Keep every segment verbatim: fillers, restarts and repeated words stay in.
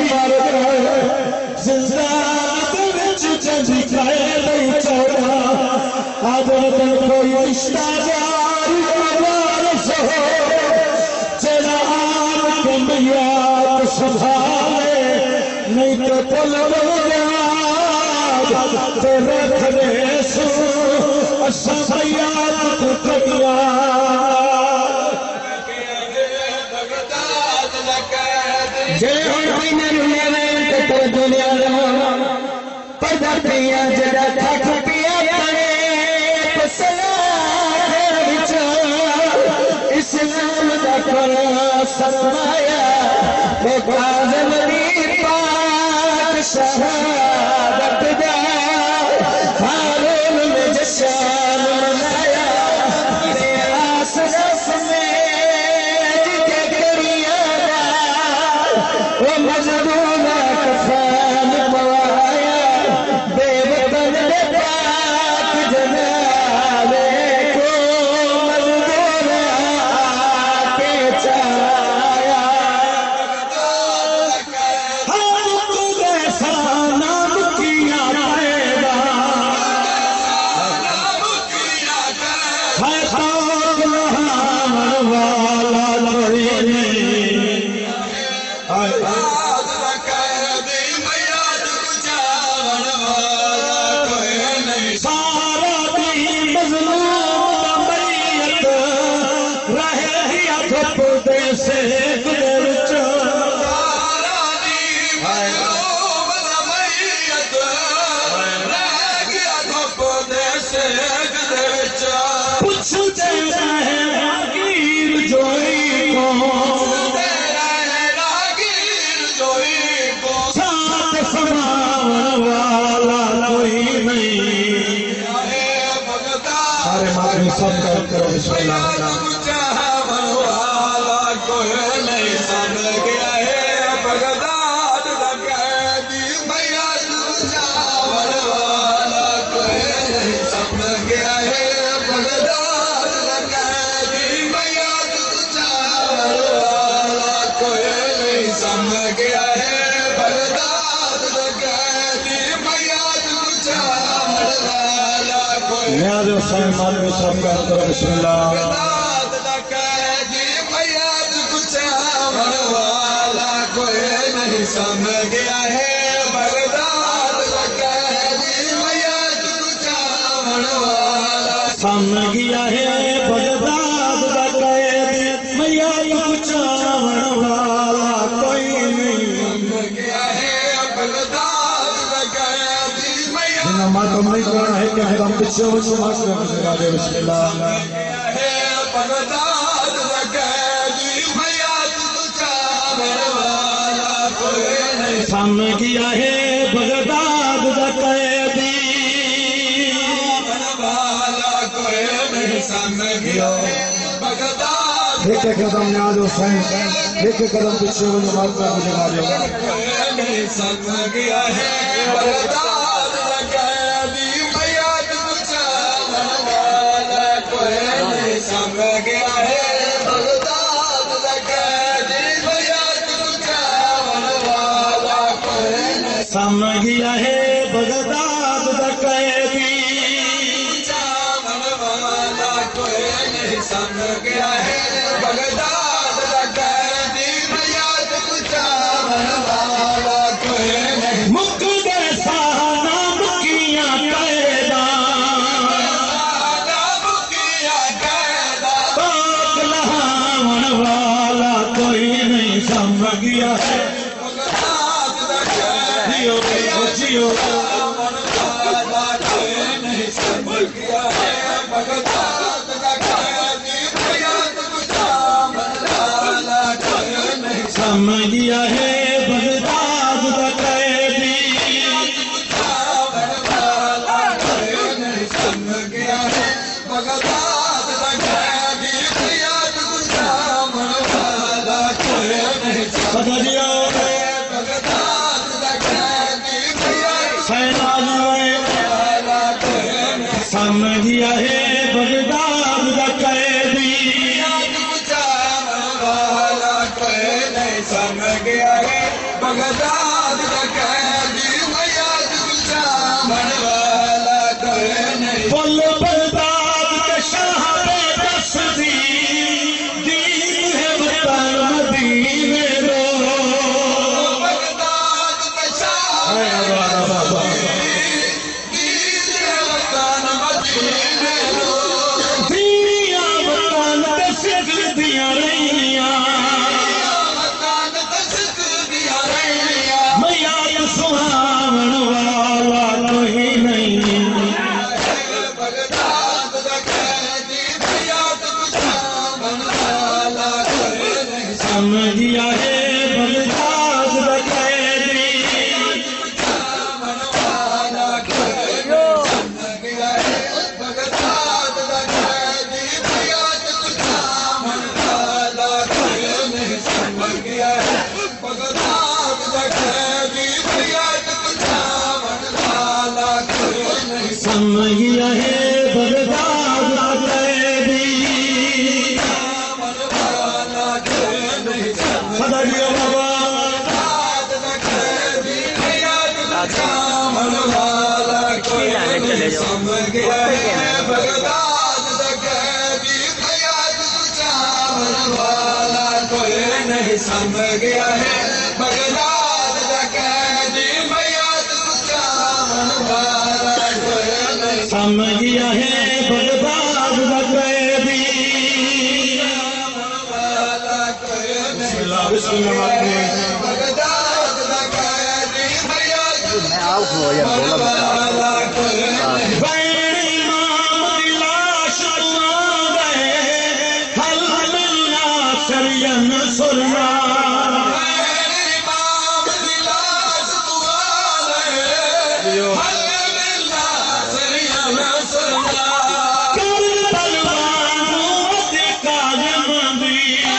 بسم اللہ سم گیا ہے بغداد دا قید میا پچاون والا کوئی نہیں سم گیا ہے بغداد دا قید میا ماتم نہیں کرنا ہے کہ ہم پیچھے ہو سماج میں گزرا دے بسم اللہ بغداد دا قید میا پچاون والا کوئی نہیں سم گیا ہے بغداد دا قید ایک قدم نیاز حسین ایک قدم پیچھے وہ نماز کا مجھے آ جائے سم گیا ہے بغداد دا قیدی میاد پچاون والا کوئی نہیں سم گیا ہے بغداد دا قیدی میاد پچاون والا کوئی نہیں سم گیا ہے بغداد دا قیدی سم گیا ہے بغداد دا قیدی میاد پچاون والا کوئی نہیں مک گئے سانا مکیاں قیداں مکیاں قیداں پاک لہاون والا کوئی نہیں سم گیا ہے بغداد دا قیدی جیو والا کوئی نہیں سم گیا ہے بغداد سم گیا ہے بغداد دا قیدی سم گیا ہے بغداد دا قیدی میاد پچاون والا کوئی نہیں سم گیا ہے بغداد دا قیدی میاد پچاون والا کوئی نہیں سم گیا ہے بغداد دا قیدی سم گیا ہے بغداد دا قیدی میاد گلشامن والا کوئی نہیں بول بغداد کے شاہ بے دس دی دین ہے وطن مدینے رو بغداد کا شاہ دین ہے وطن مدینے رو دیا وطن دسک دیا رہیاں میاد سہاون والا کوئی نہیں بغداد دا قیدی میاد گلشامن والا کوئی نہیں سمجھیا ہے بغداد دا قیدی گلشامن والا کوئی نہیں بغداد دا قیدی میاد گلشامن والا کوئی نہیں سمجھ گیا ہے بغداد دا قیدی میاد گلشامن والا کوئی نہیں سمجھیا ہے بغداد دا قیدی گلشامن والا کوئی نہیں سمجھ صدا دیا بابا بغداد دا قیدی میاد گلشامن والا کوئی نہیں سمجھ گیا ہے بغداد دا قیدی میاد گلشامن والا کوئی نہیں سمجھ گیا ہے بغداد دا قیدی میاد گلشامن والا کوئی نہیں سمجھیا ہے بغداد دا قیدی والا کوئی نہیں اللہ بسم اللہ الرحمن بغداد دا قیدی میاد گلشامن والا کوئی نہیں بین امام دی لاش دعا گئے حل ملنا سرین سرنا امام دی لاش دعا لے حل ملنا سریان سرنا کر تلوار موت کاظم دی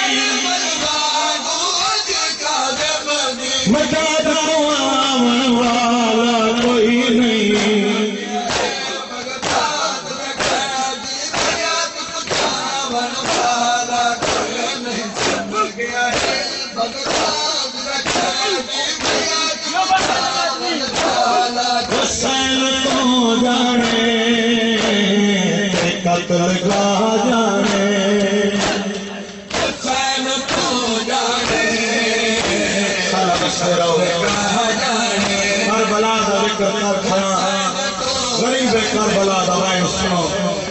مدد کو آون والا کوئی نہیں حسین تو جانے قتل گاہ جانے کربلا دا ذکر کر کھڑا غریب کربلا دا وائن سنو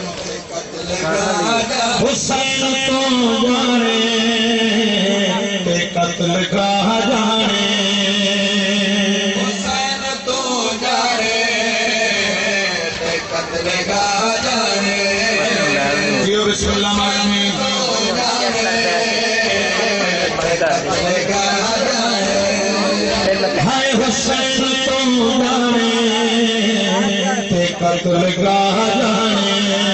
حسین تو جانے تے قتل گاہ جانے جیو بسم اللہ مارمی ہائے حسین تو جانے تے قتل گاہ جانے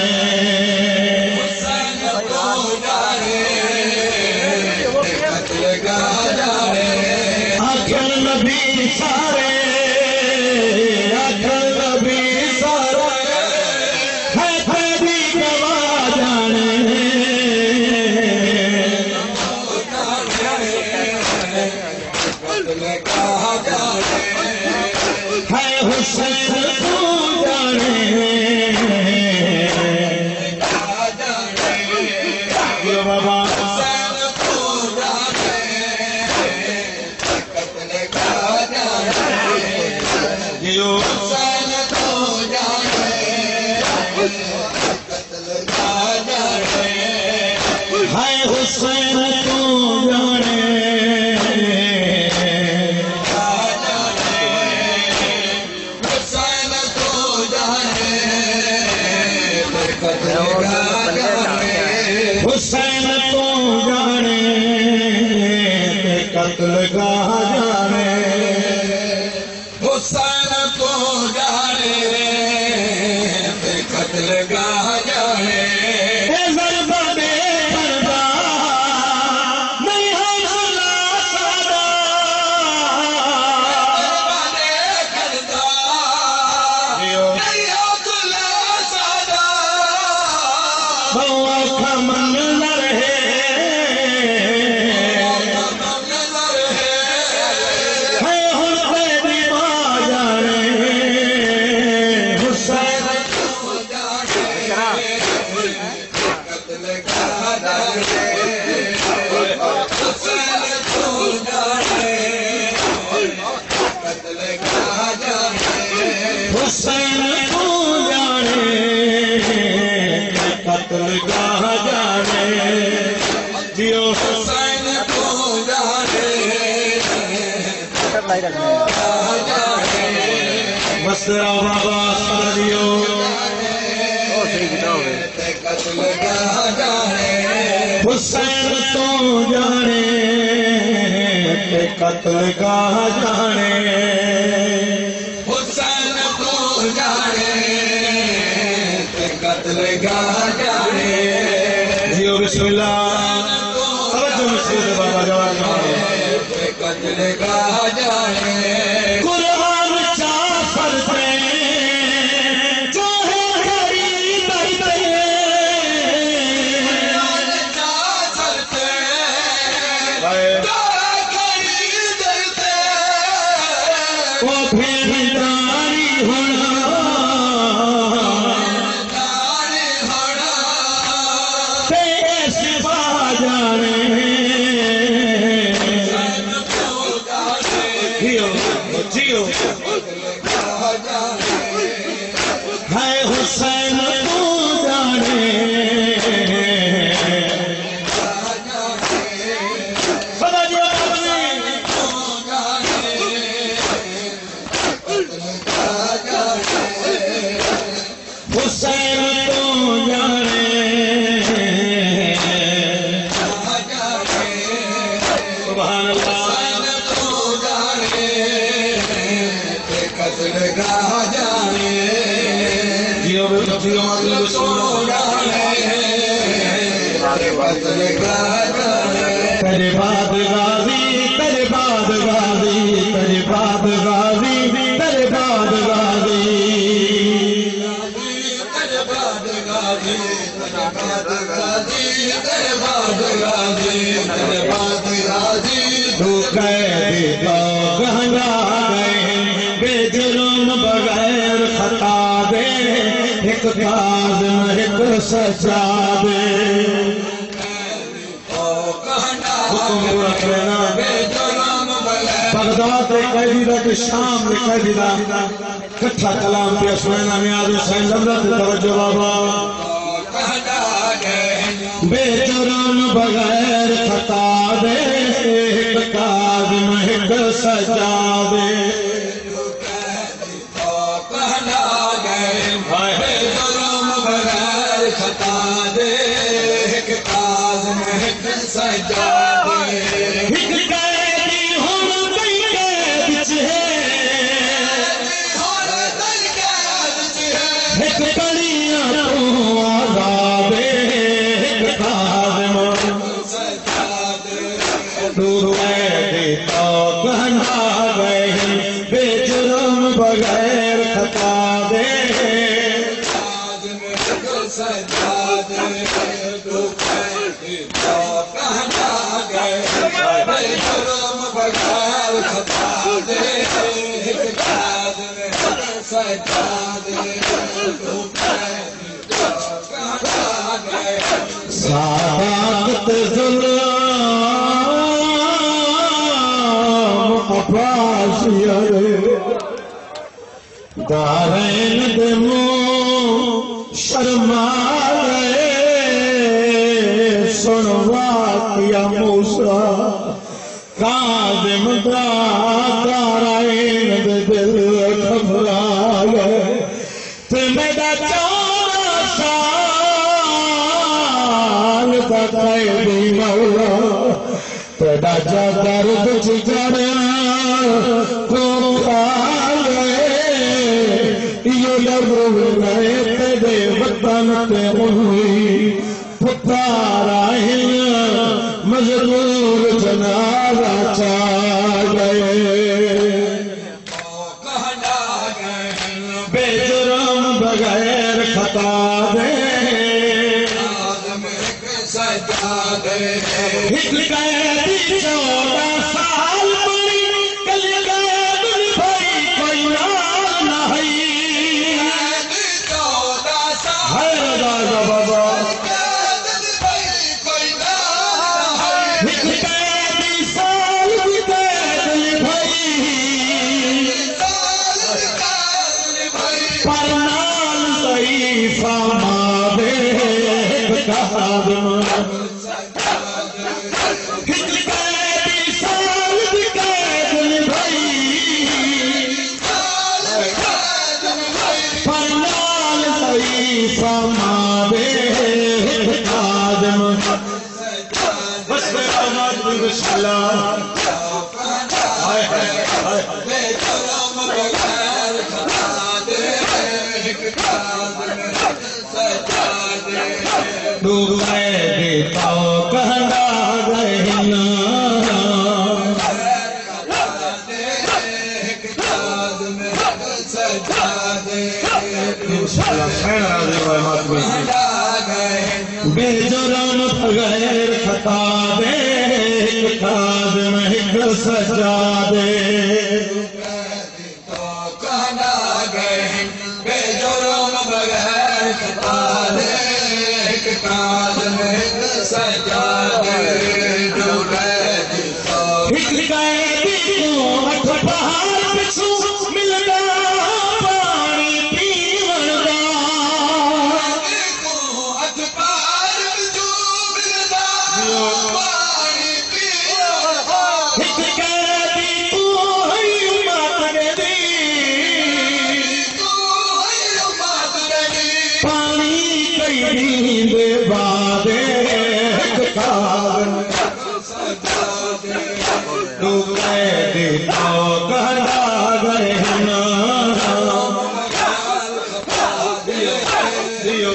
آخر نبی سارے آخر نبی سارے ہے تیری گواہ جانے ہے حسین تو جانے یہ بابا جیو ہے حسین تو جانے حسین تو جانے تے قتل گاہ جانے حسین کو جانے قتل گاہ جانے اے ضربہ دے پردہ نہیں حوصلہ سادہ کرتا جیو نہیں عبداللہ سادہ بہوا کا منظر ہے مسرا بابا ساریو حسین تو جانے تے قتل کا جانے حسین تو جانے تے قتل کا جانے جیو بسم اللہ توجہ مسجد بابا جوان تے قتل کا جانے قرآن چا فرتے چاہے ہری درتے قرآن چا فرتے وہ پھر داری ہونا داری ہونا تے ایسے باجانے جیو جیو ہے حسین تو جانے خدا جی حسین تو جانے سبحان اللہ قتل کا جانے جیو جیو مطلب قتل کا جانے تیرے بعد غازی تیرے بعد غازی تیرے بعد غازی تیرے بعد غازی تیرے بعد غازی تیرے بعد غازی تیرے بعد غازی تو قید تو گہنا گئے بے جرم بغیر خطا دے ایک کاظم ایک سجا دے حکم رکھ لینا بغداد دے قیدی دا کہ شام دے قیدی دا کٹھا کلام پہ سنینا نیاز حسین لمرت توجہ بابا بے جرم بغیر خطا دے ایک کاظم ایک سجا دے ایک قیدی ہم کئی قید چھے ایک کڑیاں تو عذاب ایک کاظم تو قیدی تو گہنا گئے بے جرم بغیر خطا دے صادقت ظلم افاشیر دارین دمو شرمائے سنوا کیا موسیٰ کاظم دا دارین دل گھبرائے تے میرا چارہ سال دا قیدی مولا تیرا جا درد جڑنا کو کھائے یہ لبو گئے تیرے وطن تے ہوئی پتارا ہن مزدور جنازہ چاہ گئے بے جرم بغیر خطا دے ایک قیدی چودہ سال پڑی کل قید بھائی کوئی نام نہیں ہے رضا بابا ایک قیدی سال قید بھائی پر نال ضعیفہ ماں دے کاظم ایک قیدی سال قید بھائی سلام ہائے ہائے ہائے بے جرم بغیر خطا دے ایک قدم سجا دے ڈوبے دیتا کہنا رہنا بے جرم بغیر خطا دے خادم ایک سجا دے تو کہنا گئے بے جرم بغیر خطا دے ایک قدم سجا دے ڈوبے تو ایک قیدی کو ہتھ پہاڑ پچھو ملنا پانی پیون دا ہتھ پار جو ملدا پانی پیو ایک قیدی تو ہے امت دی تو ہے امت دی پانی قیدی دے بعد ایک قادم سجا دے ڈوبے دیتا کہنا رہنا دیو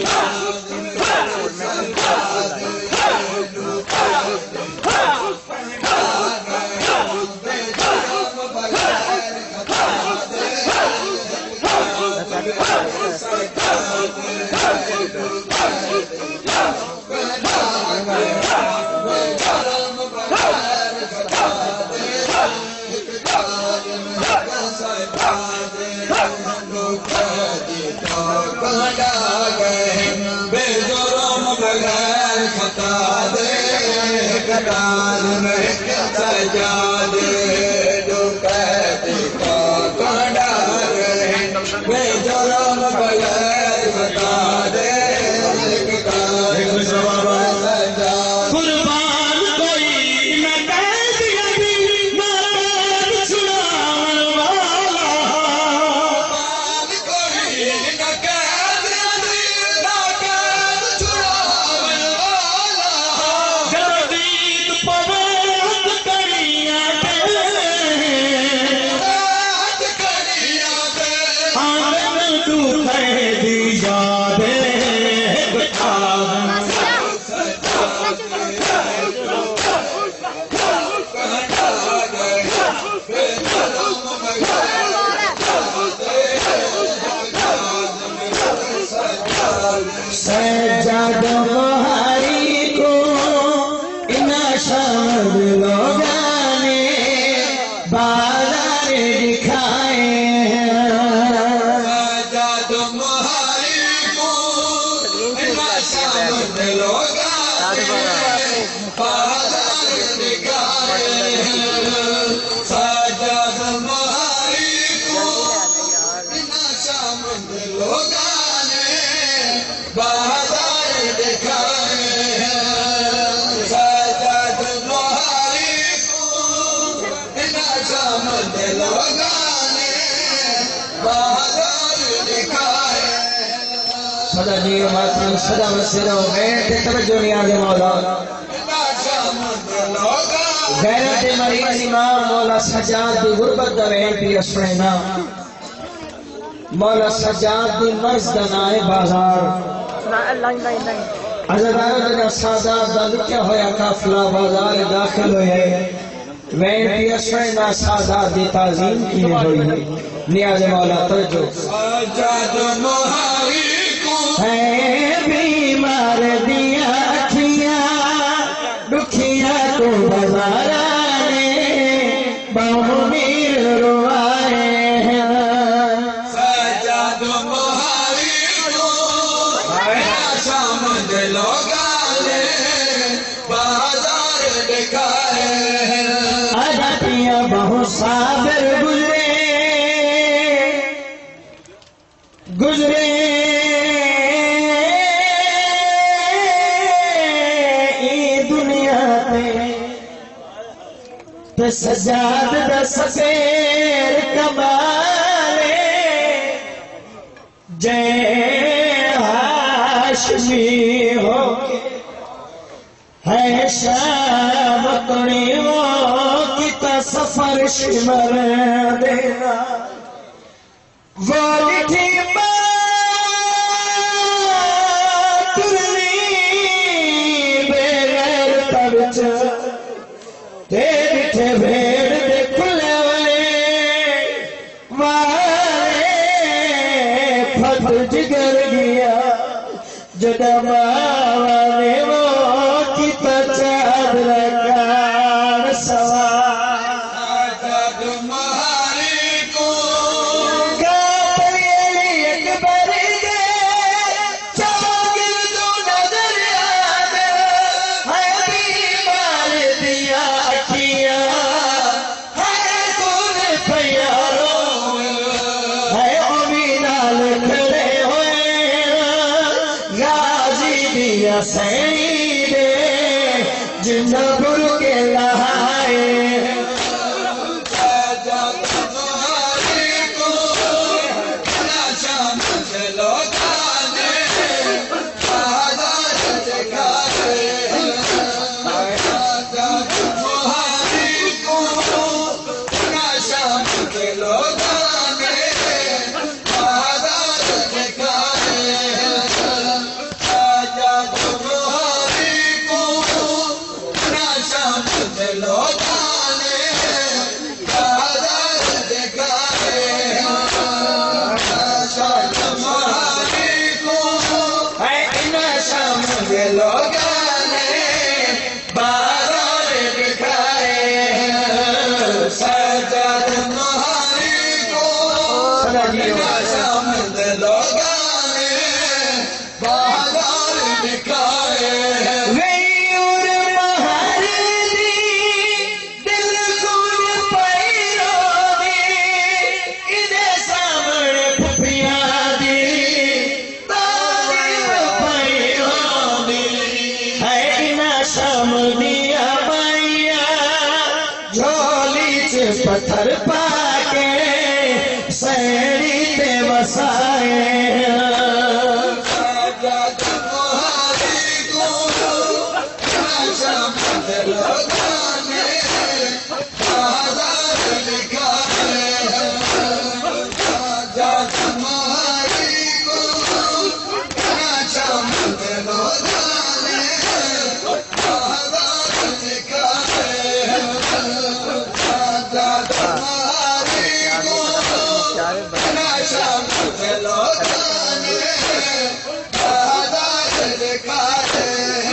بے جرم بغیر خطا دے قدم سجا دے ڈوبے تو کہنا گئے بے جرم بغیر خطا دے قدم سجا قربان کوئی نہ قید ابھی نہ قید چھڑاون والا کوئی نہ قید ابھی نہ قید چھڑاون والا جدید پویت کریاں کے ہاتھ کریاں دے آنگن تو قیدی یادے قادم سجاد بہاری کو انا شامل لوگاں نے بازار دکھائے ہیں سجاد مہاری کو اتنا شامل لوگاں بازار دکھائے ہیں سجاد مہاری کو اتنا شامل لوگاں نے بازار دکھائے ہیں سجاد مہاری کو اتنا شامل لوگاں نے بازار دکھائے ہیں صدا جی ماتم صدا وسیرہ بیٹھ توجہ نیاز مولا غیرت مریض امام مولا سجاد دی غربت دا وین پی اسوینا مولا سجاد دی مرز دا نائے بازار عزدار دا سادات دا لکھیا ہویا کافلہ بازار داخل ہوئے وین پی اسوینا سادات دی تعظیم کی ہوئی نیاز مولا توجہ سجاد مہاری کو ہے بیمار دیا اکھیاں دکھیا کو بازارانے بہمیر روائے ہیں سجاد مہاری کو شامل لوگاں نے بازار دکھائے ہیں عادتیاں بہت صابر گزرے گزرے تے سجاد دا سفیر کمالے جے ہاشمی ہو کے ہے شام کنی دشمن دینا والی تھی ترنی بے غیرتا بچ تے بیٹھے بھیڑ دے کھلے والے والے پھٹ جگر گیا جدا ماوانے وہ کتا چادر کان سوار جد مہاری کو گاپری علی اکبر دے چاگر تو نظر آدھے ہے بیمار دیا اکھیاں ہے دور پیاروں ہے امینال کھڑے ہوئے غازی دیا سینی دے جنہ بر کے لہائے جد مہاری کو شام سے لوٹانے بہادر دکھاتے جد مہاری کو شام سے لوٹانے بہادر دکھاتے جد مہاری کو شام سے لوٹانے بہادر دکھاتے شاد مہاری کو ہے ان شام کے لوگانے بازار دکھائے سجاد مہاری کو شام سے لوٹانے بہادر دکھائے غیور مہر دی دل خون پیرو دی ادھے سامنے پھپیاں دی تاریخ پیرو دی ہے انہ شام دیا مائیا جھولی چ پتھر پاکے سیڑی تے وسائے سجاد مہاری کو شام سے لوٹانے بہادر دکھاتے سجاد مہاری کو شام سے لوٹانے بہادر دکھاتے سجاد مہاری کو شام سے لوٹانے بہادر دکھاتے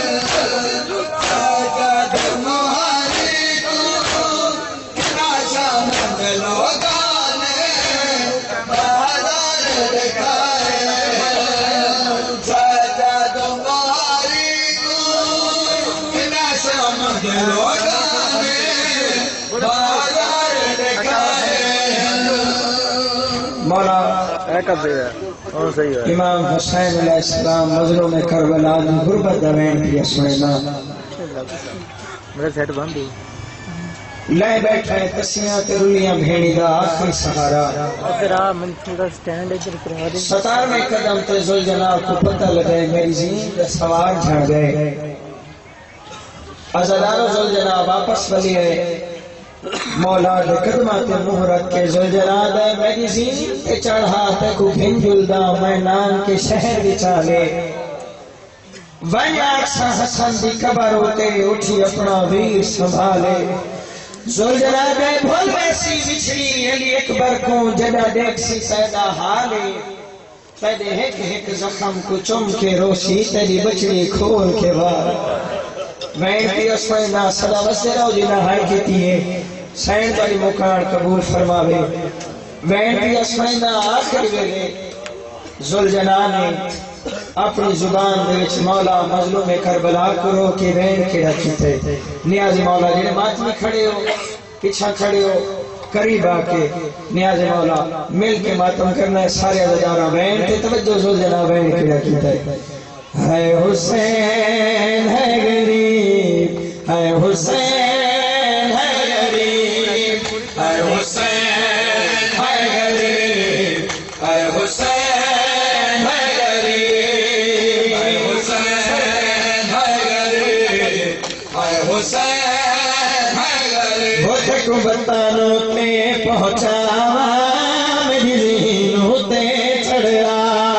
سجاد مہاری کو شام سے لوٹانے بہادر دکھاتے سجاد مہاری کو شام سے لوٹانے بہادر دکھاتے مولا امام حسین علیہ السلام مظلوم کربلا دی غربت دوین کی سننا میرا سیٹ بند ہو لے بیٹھا ہے تسیاں تے رلیاں بھیڑی دا آخری سہارا پھر آ من تھوڑا سٹینڈ ادھر کروا دے ستار میں قدم تے ذوالجلال کو پتہ لگے میری زین دا سوار جھڑ گئے عزادار و ذوالجلال واپس بلی ہے مولا دے قدمات منہ رکھ کے ذوالجلال ہے میری زین تے چڑھا تے کو بھنجل دا میں نان کے شہر دی چالے ویا اکسا حسن دی قبر ہوتے اٹھی اپنا ویر سنبھالے ذوالجلال ہے بھول ویسی بچھڑی علی اکبر کو جدہ دیکھ سی سیدہ حالے پیدے ہک ہک زخم کو چم کے روشی تیری بچڑی کھول کے بار وین کی اسوئی نا صدا وسیرہ جنہ ہائی کیتی ہے سین بڑی مکان قبول فرماوے وین کی اسوئی نا آخر ویلے ذوالجلال نے اپنی زبان دے وچ مولا مظلوم کربلا کو رو کے وین کے رکھی تھے نیاز مولا جنہیں ماتمی کھڑے ہو پیچھا کھڑے ہو قریب آکے نیاز مولا مل کے ماتم کرنا ہے سارے عزادارہ وین تے توجہ ذوالجلال وین کے رکھی تھے ہے حسین ہے غریب ہے حسین ہے غریب ہے حسین ہے غریب ہے حسین ہے غریب ہے حسین ہے غریب ہے حسین ہے غریب وہ تک بتانو پہنچاوا میری زینوں تے چڑھیا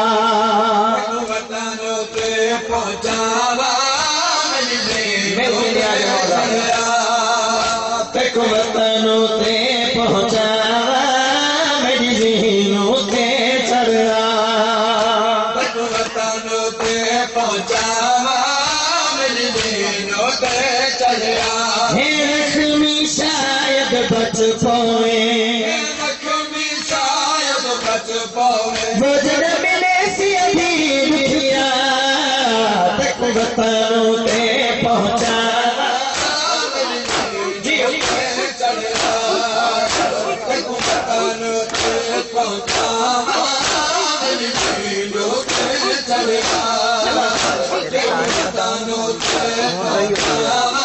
وطنوں تے پہنچاوا میری میرے لیے چڑھیا تک وطنوں تے پہنچاوا میری زینوں تے چڑھیا وطنوں تے پہنچاوا میری زینوں تے چڑھیا ہے زخمی شاید بچ پوے زخمی شاید بچ پوے وہ جب ملے سی ابھی دکھیا تک وطنوں تے پہنچا جی چڑھیا تک وطنوں تے پہنچاوا میری زینوں تے چڑھیا وطنوں تے پہنچاوا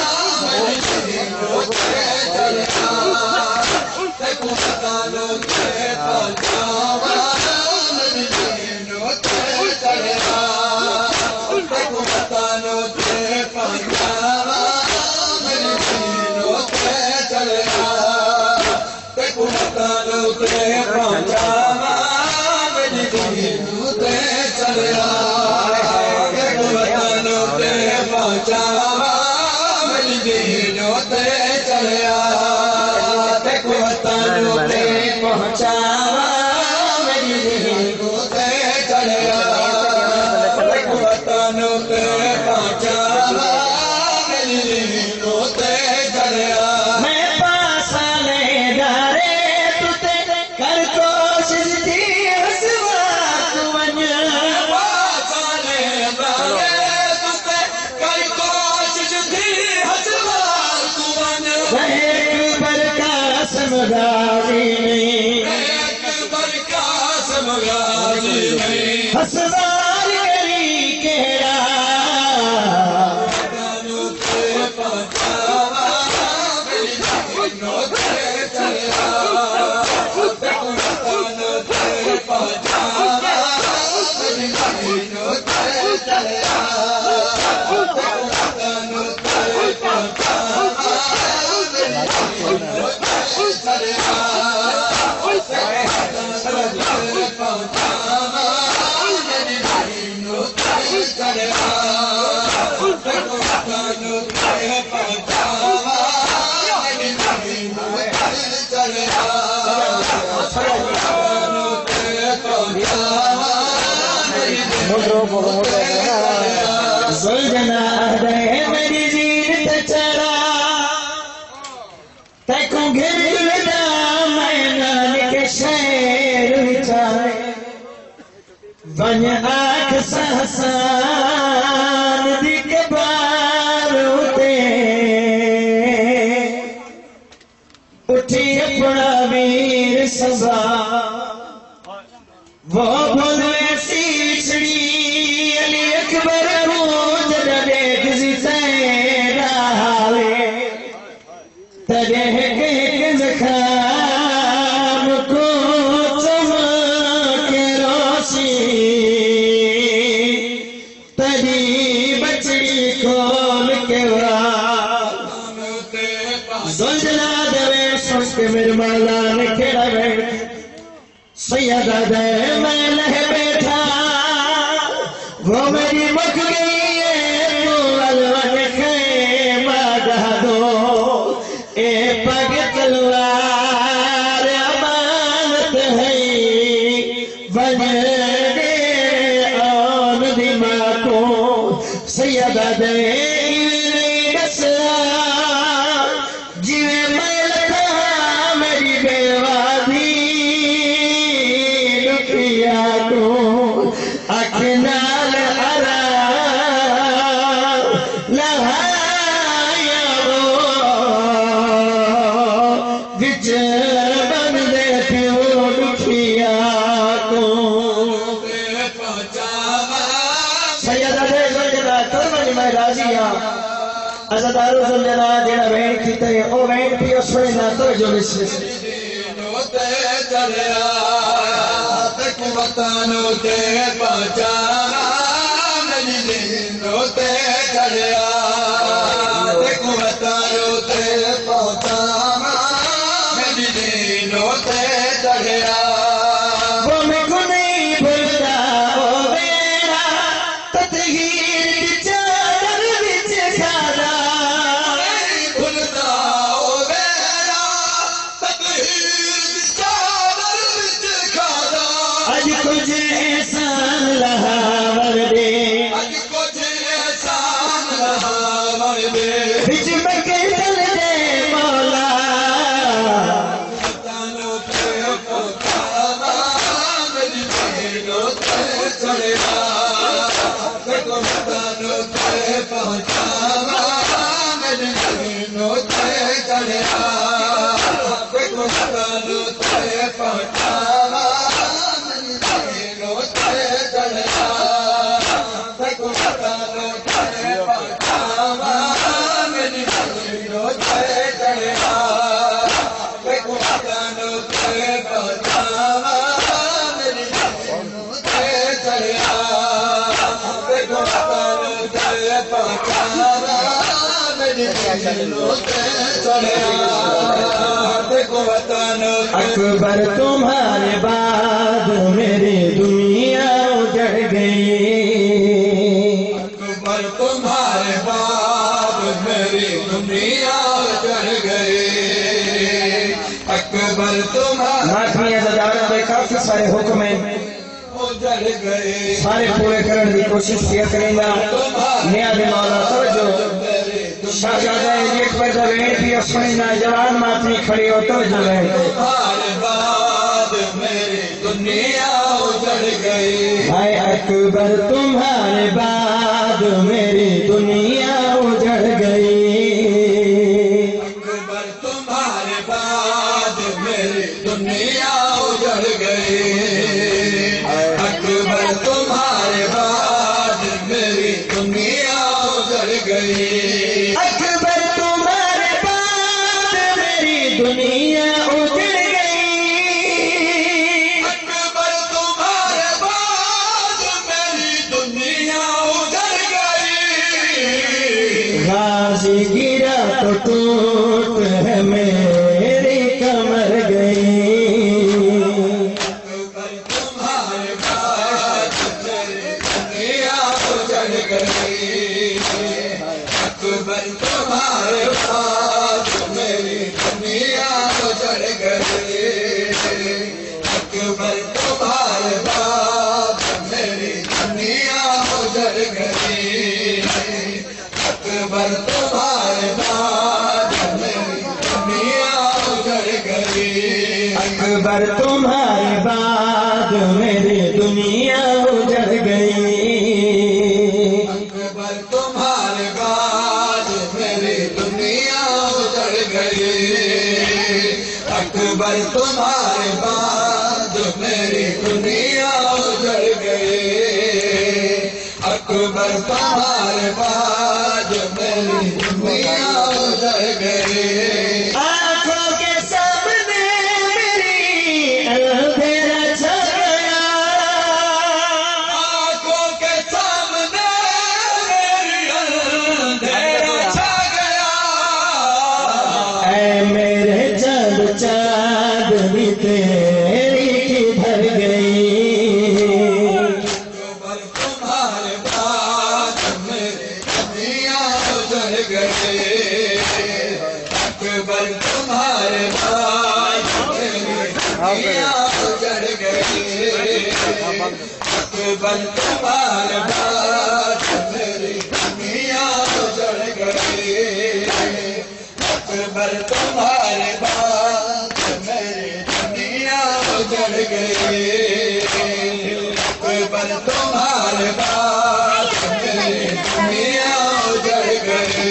پہنچاوا میری زینوں تے چڑھیا وطنوں تے پہنچاوا میری زینوں تے چڑھیا میں پاسا لے دارے تو تے کر کوشش دی حسوات ون پاسانے دارے تو تے کئی کوشش تھی حسوات ون ایک برقاسم غازی نہیں حسوار گری کیڑا زلجنا دے میری زین تے چڑھا تیکوں گھر لدا میں نان کے شہر وچائے ون آنکھ سہسان دی کباروں تے اٹھی اپنا ویر سزا وہ بھول ویسی چھڑی علی اکبر کو جب دیکھ سی سیدہ حالے تجھے کہ زخام کو چمک روشی تجھی بچڑی کھول کے وار زلجلہ دوے سن کے میرے مولا نے کھڑا بیٹھ سیدہ دے میں لہ بیٹھا وہ میری مک گئی ہے تو الون خیمہ دہ دو اے پگ تلوار امانت ہے بجڑے آن دی ماں کو سیدہ دے جیوے میں لکھا میری بیوادی لکھیا کو اکنال حرام لہایا وہ وچ بن دے پیو لکھیا کو سیدہ دے زلجلہ ترمنی میں راضی ہاں ازدارو زلجلہ جیڑا وین کیتے او وین پیو سوڑی نہ تو جو نسل وطنوں تے پہنچاوا میری زینوں تے چڑھیا وطنوں تے پہنچاوا میری زینوں تے تے چڑھیا وہ میں کو نہیں بھولتا وہ میرا تطہیر دی چادر وچ کھادا نہیں بھولتا او میرا تطہیر دی چادر وچ کھادا اج کچھ احسان لہاور دے اج کچھ احسان لہاور دے وچ مکے چل دے مولا تانو تے پہنچاوا میری بہنوں تے چڑھیا دیکھو تانو تے پہنچاوا میری بہنوں تے چڑھیا دیکھو تانو تے پہنچاوا میری بہنوں تے چڑھیا دیکھو تانو تے پہنچاوا میری بہنوں تے چڑھیا دیکھو تانو تے پہنچاوا میری بہنوں تے چڑھیا دیکھو تانو تے پہنچاوا میری بہنوں تے چڑھیا دیکھو تانو اکبر تمہارے بعد میری دنیا اجڑ گئی اکبر تمہارے بعد میری دنیا اجڑ گئی اکبر تمہارے ماتھیاں سجانا دے کافی سارے حکم ہیں اجڑ گئی سارے پورے کرنے کی کوشش کیا کریں گا نیاز مولا توجہ شہزادہ ایک پر دوین بھی اپنی نوجوان ماتھی کھڑی ہو توجہ رہے تمہارے بعد میری دنیا اجڑ گئی اے اکبر تمہارے بعد میری دنیا اجڑ گئی اکبر تمہارے بعد میری دنیا اجڑ گئی اکبر تمہارے بعد میری دنیا اجڑ گئی اکبر تمہارے بعد میری دنیا اجڑ گئی اکبر تمہارے بعد میری دنیا اجڑ گئی غازی گرا تو ٹوٹ ہے میری کمر گئی اکبر تمہارے بعد میری دنیا اجڑ گئی اکبر تمہارے بعد میری دنیا اجڑ گئی اکبر تمہارے بعد میری دنیا اجڑ گئی اکبر تمہارے بعد میری دنیا اجڑ گئی اکبر تمہارے بعد میری دنیا اجڑ گئی اکبر تمہارے بعد میری دنیا اجڑ گئی اکبر تمہارے بعد میری دنیا اجڑ گئی اکبر تمہارے بعد میری دنیا اجڑ گئی آنکھوں کے سامنے میری اندھیرا چھا گیا آنکھوں کے سامنے میری اندھیرا چھا گیا اے میرے چاند چاندنی تیری کدھر گئی اکبر تمہارے بعد میری دنیا اجڑ گئی اکبر تمہارے بعد میری دنیا اجڑ گئی اکبر تمہارے بعد میری دنیا اجڑ گئی اکبر تمہارے بعد میری دنیا اجڑ گئی اکبر تمہارے بعد میری دنیا اجڑ گئی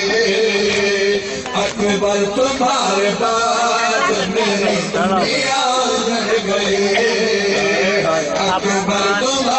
اکبر تمہارے بعد میری دنیا اجڑ گئی اکبر تمہارے